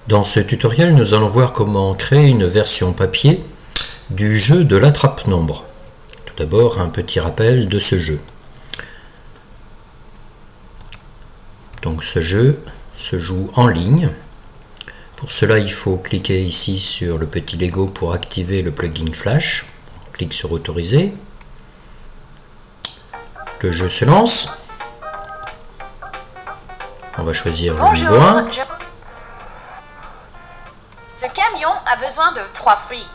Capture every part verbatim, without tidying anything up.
Dans ce tutoriel, nous allons voir comment créer une version papier du jeu de l'attrape-nombre. Tout d'abord, un petit rappel de ce jeu. Donc ce jeu se joue en ligne. Pour cela, il faut cliquer ici sur le petit Lego pour activer le plugin Flash. On clique sur Autoriser. Le jeu se lance. On va choisir le niveau un. Je... Ce camion a besoin de trois fruits.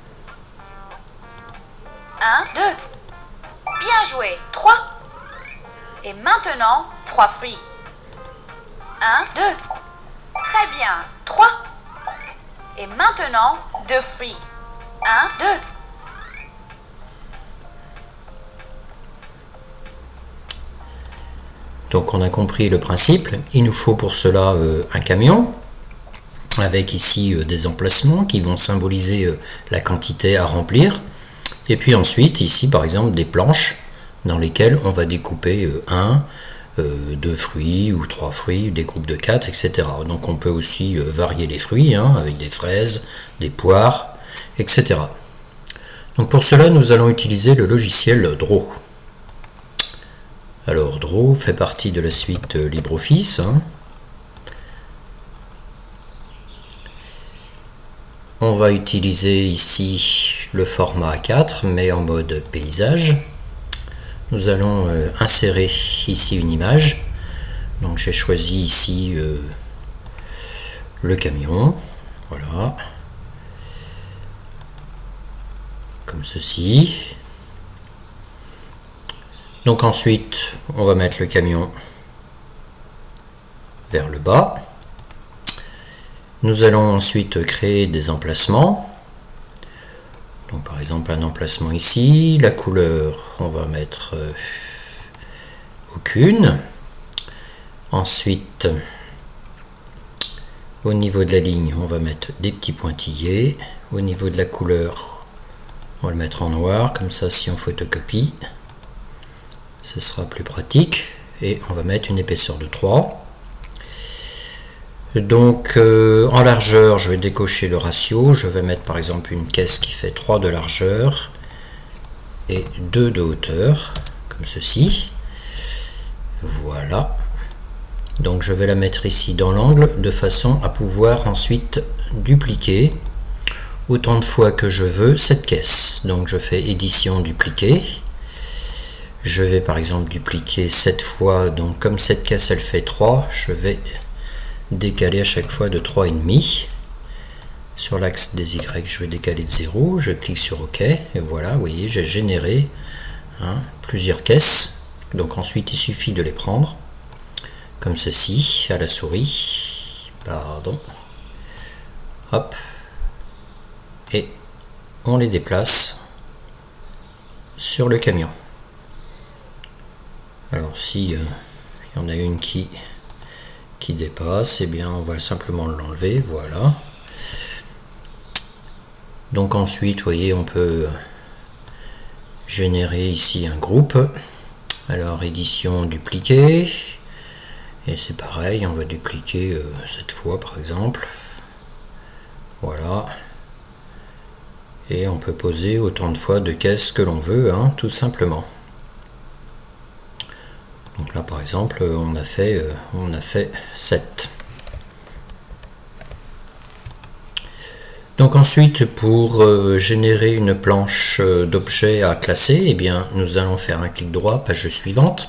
un, deux. Bien joué. trois. Et maintenant, trois fruits. un, deux. Très bien. trois. Et maintenant, deux fruits. un, deux. Donc on a compris le principe. Il nous faut pour cela euh, un camion avec ici euh, des emplacements qui vont symboliser euh, la quantité à remplir. Et puis ensuite ici par exemple des planches dans lesquelles on va découper euh, un, euh, deux fruits ou trois fruits, des groupes de quatre, et cetera. Donc on peut aussi euh, varier les fruits hein, avec des fraises, des poires, et cetera. Donc pour cela nous allons utiliser le logiciel Draw. Alors Draw fait partie de la suite LibreOffice. Hein. On va utiliser ici le format A quatre mais en mode paysage. Nous allons euh, insérer ici une image. Donc j'ai choisi ici euh, le camion. Voilà. Comme ceci. Donc ensuite, on va mettre le camion vers le bas. Nous allons ensuite créer des emplacements. Donc par exemple un emplacement ici. La couleur, on va mettre euh, aucune. Ensuite, au niveau de la ligne, on va mettre des petits pointillés. Au niveau de la couleur, on va le mettre en noir. Comme ça, si on photocopie, ce sera plus pratique. Et on va mettre une épaisseur de trois. Donc euh, en largeur, je vais décocher le ratio. Je vais mettre par exemple une caisse qui fait trois de largeur et deux de hauteur, comme ceci. Voilà. Donc je vais la mettre ici dans l'angle de façon à pouvoir ensuite dupliquer autant de fois que je veux cette caisse. Donc je fais édition dupliquer. Je vais par exemple dupliquer sept fois, donc comme cette caisse elle fait trois, je vais décaler à chaque fois de trois virgule cinq. Sur l'axe des Y, je vais décaler de zéro, je clique sur OK, et voilà, vous voyez, j'ai généré hein, plusieurs caisses. Donc ensuite il suffit de les prendre, comme ceci, à la souris, pardon, hop, et on les déplace sur le camion. Alors si euh, il y en a une qui, qui dépasse, eh bien on va simplement l'enlever, voilà. Donc ensuite, vous voyez, on peut générer ici un groupe. Alors édition dupliquer, et c'est pareil, on va dupliquer euh, cette fois par exemple. Voilà. Et on peut poser autant de fois de caisses que l'on veut, hein, tout simplement. Donc là par exemple on a fait, euh, on a fait sept. Donc ensuite pour euh, générer une planche euh, d'objets à classer, eh bien nous allons faire un clic droit, page suivante.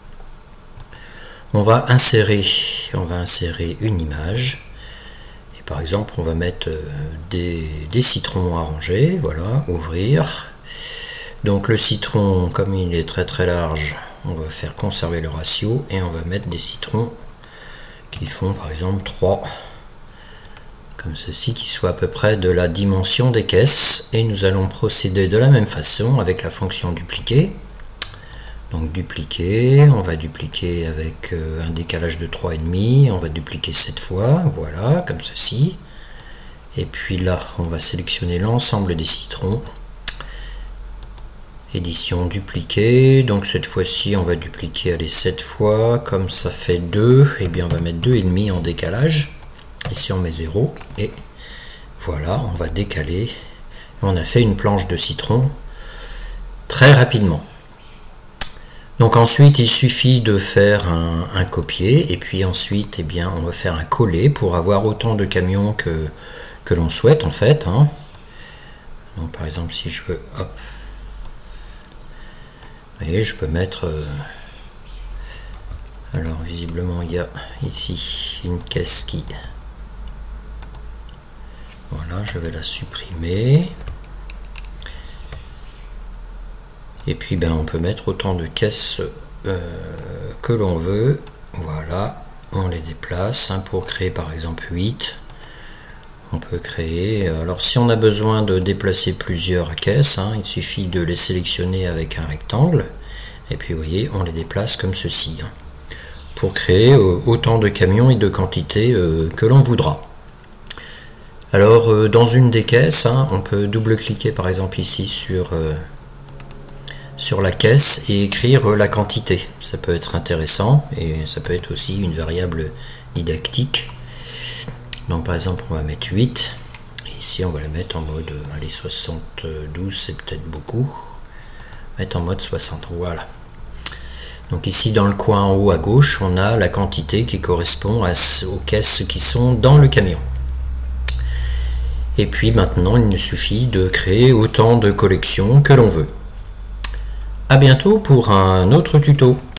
On va insérer, on va insérer une image. Et par exemple on va mettre euh, des, des citrons à ranger, voilà, ouvrir. Donc le citron, comme il est très très large, on va faire conserver le ratio et on va mettre des citrons qui font par exemple trois, comme ceci, qui soit à peu près de la dimension des caisses. Et nous allons procéder de la même façon avec la fonction dupliquer. Donc dupliquer, on va dupliquer avec un décalage de trois virgule cinq, on va dupliquer sept fois, voilà, comme ceci. Et puis là, on va sélectionner l'ensemble des citrons. Édition dupliquer, donc cette fois-ci on va dupliquer allez, sept fois, comme ça fait deux, et bien on va mettre deux virgule cinq en décalage. Ici on met zéro et voilà, on va décaler. On a fait une planche de citron très rapidement. Donc ensuite il suffit de faire un, un copier et puis ensuite eh bien, on va faire un coller pour avoir autant de camions que, que l'on souhaite en fait. Hein. Donc par exemple si je veux, hop, vous voyez, je peux mettre, euh, alors visiblement il y a ici une caisse qui, voilà, je vais la supprimer. Et puis ben, on peut mettre autant de caisses euh, que l'on veut. Voilà, on les déplace hein, pour créer par exemple huit. On peut créer, alors si on a besoin de déplacer plusieurs caisses, hein, il suffit de les sélectionner avec un rectangle. Et puis vous voyez, on les déplace comme ceci. Hein, pour créer euh, autant de camions et de quantités euh, que l'on voudra. Alors euh, dans une des caisses, hein, on peut double-cliquer par exemple ici sur... Euh, sur la caisse et écrire la quantité. Ça peut être intéressant et ça peut être aussi une variable didactique. Donc par exemple on va mettre huit et ici on va la mettre en mode allez, soixante-douze, c'est peut-être beaucoup, mettre en mode soixante. Voilà, donc ici dans le coin en haut à gauche on a la quantité qui correspond à, aux caisses qui sont dans le camion. Et puis maintenant il nous suffit de créer autant de collections que l'on veut. A bientôt pour un autre tuto.